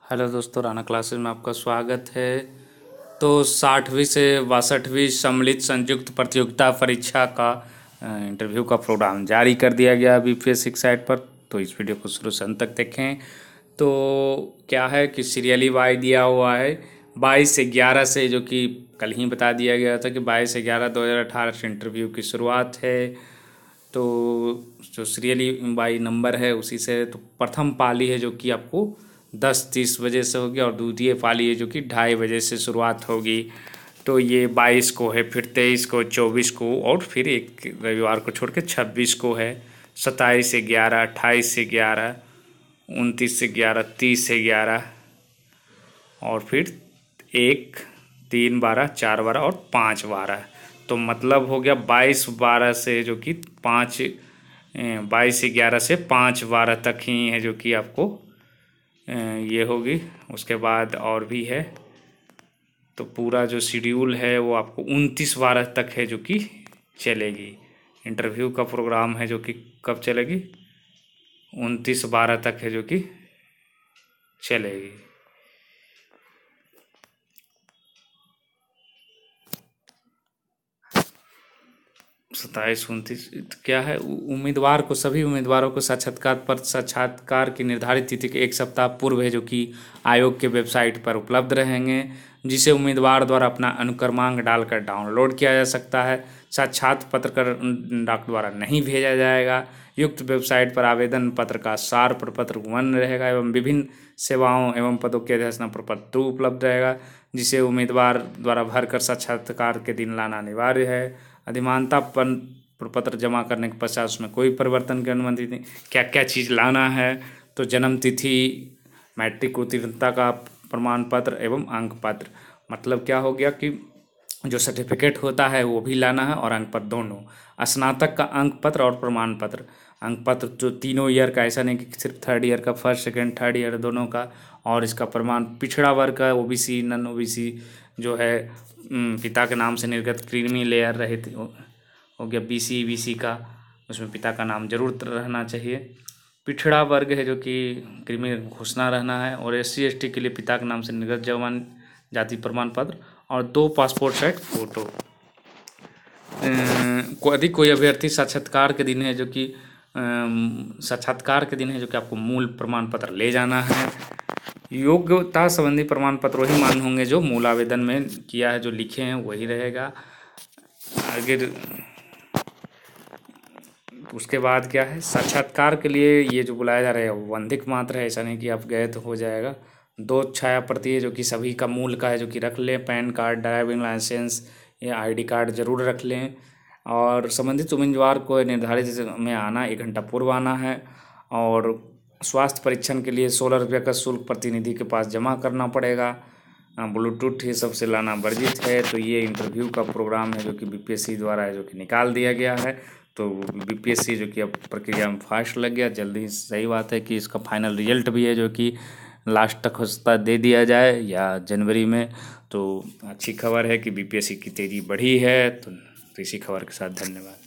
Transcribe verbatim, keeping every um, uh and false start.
Hello दोस्तों, Rana classes में आपका स्वागत है। तो साठवीं से बासठवीं सम्मिलित संयुक्त प्रतियोगिता परीक्षा का अ, इंटरव्यू का प्रोग्राम जारी कर दिया गया बी पी एस सी की साइट पर। तो इस वीडियो को शुरू से अंत तक देखें। तो क्या है कि सीरियली वाई दिया हुआ है बाईस से ग्यारह से, जो कि कल ही बता दिया गया था कि बाईस से ग्यारह दो हज़ार अठारह से इंटरव्यू की शुरुआत है। तो जो सीरियली बाई नंबर है उसी से, तो प्रथम पाली है जो कि आपको दस तीस बजे से होगी और द्वितीय पाली है जो कि ढाई बजे से शुरुआत होगी। तो ये बाईस को है, फिर तेईस को, चौबीस को और फिर एक रविवार को छोड़ के छब्बीस को है। सत्ताईस से ग्यारह, अट्ठाईस से ग्यारह, उनतीस से ग्यारह, तीस से ग्यारह और फिर एक, तीन बारह, चार बारह और पाँच बारह। तो मतलब हो गया बाईस बारह से जो कि पाँच, बाईस से ग्यारह से पाँच बारह तक ही है जो कि आपको ये होगी। उसके बाद और भी है, तो पूरा जो शेड्यूल है वो आपको उनतीस बारह तक है जो कि चलेगी। इंटरव्यू का प्रोग्राम है जो कि कब चलेगी, उनतीस बारह तक है जो कि चलेगी। सत्ताईस उनतीस क्या है, उम्मीदवार को, सभी उम्मीदवारों को साक्षात्कार पर साक्षात्कार की निर्धारित तिथि के एक सप्ताह पूर्व है जो कि आयोग के वेबसाइट पर उपलब्ध रहेंगे, जिसे उम्मीदवार द्वारा अपना अनुक्रमांक डालकर डाउनलोड किया जा सकता है। साक्षात पत्र कर डाक द्वारा नहीं भेजा जाएगा। युक्त वेबसाइट पर आवेदन पत्र का सार प्रपत्र वन रहेगा एवं विभिन्न सेवाओं एवं पदों के अधिसूचना प्रपत्र उपलब्ध रहेगा, जिसे उम्मीदवार द्वारा भरकर साक्षात्कार के दिन लाना अनिवार्य है। अधिमानता प्रपत्र जमा करने के पश्चात उसमें कोई परिवर्तन की अनुमति नहीं। क्या क्या चीज़ लाना है, तो जन्म तिथि, मैट्रिक उत्तीर्णता का प्रमाण पत्र एवं अंक पत्र। मतलब क्या हो गया कि जो सर्टिफिकेट होता है वो भी लाना है और अंक पत्र दोनों। स्नातक का अंक पत्र और प्रमाण पत्र। अंक पत्र जो तीनों ईयर का, ऐसा नहीं कि सिर्फ थर्ड ईयर का, फर्स्ट सेकेंड थर्ड ईयर दोनों का। और इसका प्रमाण पिछड़ा वर्ग का, O B C, non O B C जो है, पिता के नाम से निर्गत क्रीमी लेयर रहित हो गया। बी सी बी सी का, उसमें पिता का नाम जरूर रहना चाहिए। पिछड़ा वर्ग है जो कि क्रीमी घोषणा रहना है। और एस सी एस टी के लिए पिता के नाम से निर्गत जवान जाति प्रमाण पत्र और दो पासपोर्ट साइज फोटो। यदि कोई अभ्यर्थी साक्षात्कार के दिन है जो कि साक्षात्कार के दिन है जो कि आपको मूल प्रमाण पत्र ले जाना है। योग्यता संबंधी प्रमाण पत्र वही मान होंगे जो मूल आवेदन में किया है, जो लिखे हैं वही रहेगा। अगर उसके बाद क्या है, साक्षात्कार के लिए ये जो बुलाया जा रहा है वंधिक मात्र है, ऐसा नहीं कि आप गए तो हो जाएगा। दो छाया प्रति है जो कि सभी का मूल का है जो कि रख लें। पैन कार्ड, ड्राइविंग लाइसेंस या आईडी कार्ड जरूर रख लें। और संबंधित उम्मीदवार को निर्धारित में आना, एक घंटा पूर्व आना है। और स्वास्थ्य परीक्षण के लिए सोलह रुपये का शुल्क प्रतिनिधि के पास जमा करना पड़ेगा। ब्लूटूथ ये सबसे लाना वर्जित है। तो ये इंटरव्यू का प्रोग्राम है जो कि बी पी एस सी द्वारा है जो कि निकाल दिया गया है। तो बी पी एस सी जो कि अब प्रक्रिया में फास्ट लग गया जल्दी। सही बात है कि इसका फाइनल रिजल्ट भी है जो कि लास्ट तक हो सकता है दे दिया जाए या जनवरी में। तो अच्छी खबर है कि बी पी एस सी की तेज़ी बढ़ी है। तो इसी खबर के साथ धन्यवाद।